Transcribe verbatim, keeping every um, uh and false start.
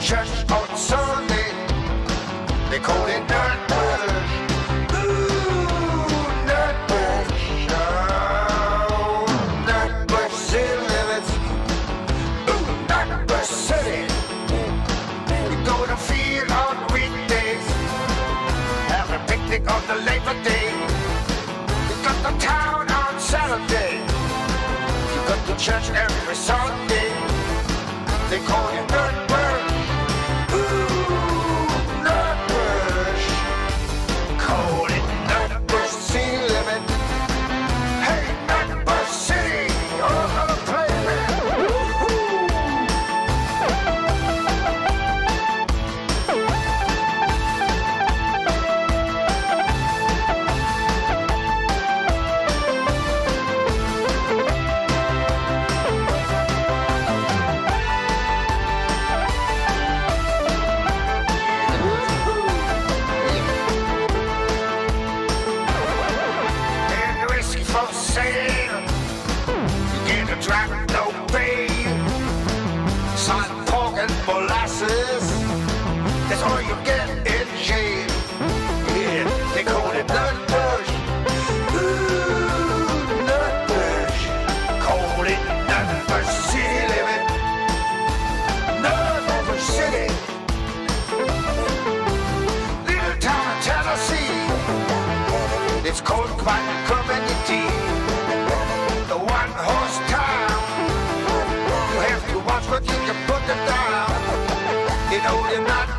church on Sunday. They call it Nutbush. Ooh, Nutbush. Oh, Nutbush city limits. Ooh, Nutbush city. We go to field on weekdays. Have a picnic on the Labor Day. We got the town on Saturday. You got to church every Sunday. They call it Nutbush. Ooh, Nutbush. Call it Nutbush city limit. Hey, Nutbush city. All gonna play, man. Molasses, that's all you get in jail. Yeah, they call it Nutbush. Ooh, Nutbush. Call it Nutbush city limit. Nutbush city. Little town of Tennessee. It's called quite a community. The one horse town. You have to watch what you can put them down. You know you're not